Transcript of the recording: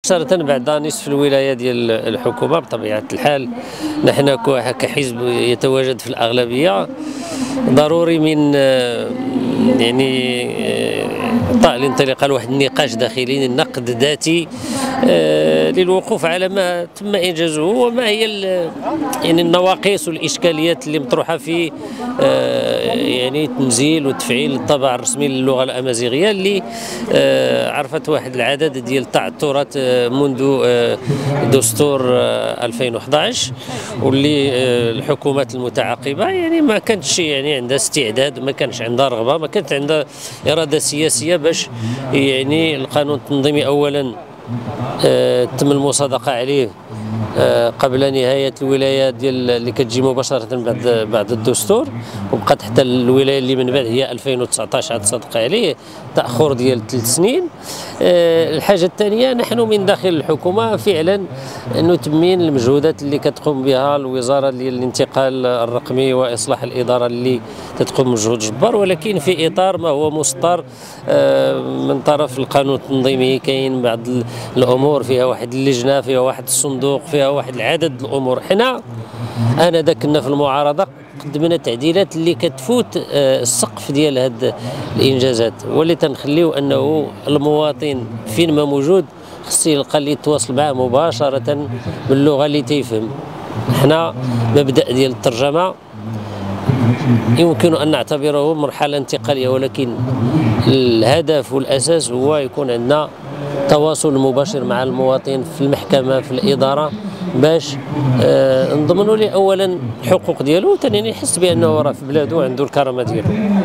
مباشرة بعد نصف الولاية ديال الحكومة بطبيعة الحال. نحن كحزب يتواجد في الأغلبية، ضروري من يعني الانطلاق لواحد النقاش داخلي، النقد ذاتي للوقوف على ما تم إنجازه وما هي يعني النواقص والإشكاليات اللي مطروحة في يعني تنزيل وتفعيل الطابع الرسمي للغة الأمازيغية اللي عرفت واحد العدد ديال التعثرات منذ دستور 2011، واللي الحكومات المتعاقبة يعني ما كانتش يعني عندها استعداد، ما كانش عندها رغبة، ما كانت عندها إرادة سياسية باش يعني القانون التنظيمي أولا تم المصادقة عليه قبل نهاية الولاية ديال اللي كتجي مباشرة بعد الدستور، وبقات حتى الولاية اللي من بعد هي 2019 عاد صادق عليه تأخر ديال 3 سنين. الحاجة الثانية، نحن من داخل الحكومة فعلا نتمين المجهودات اللي كتقوم بها الوزارة ديال الانتقال الرقمي وإصلاح الإدارة اللي تتقوم بمجهود جبار، ولكن في إطار ما هو مسطر من طرف القانون التنظيمي. كاين بعض الأمور فيها واحد اللجنة، فيها واحد الصندوق، فيها واحد العدد الأمور. حنا آنذاك كنا في المعارضة قدمنا تعديلات اللي كتفوت السقف ديال هاد الانجازات، واللي تنخليو انه المواطن فين ما موجود خص يلقى اللي يتواصل معاه مباشره باللغه اللي تيفهم. حنا مبدا ديال الترجمه يمكن ان نعتبره مرحله انتقاليه، ولكن الهدف والاساس هو يكون عندنا تواصل مباشر مع المواطن في المحكمه في الاداره، باش نضمنوا ليه اولا الحقوق ديالو، وثانيا يحس بانه راه في بلاده وعنده الكرامه ديالو.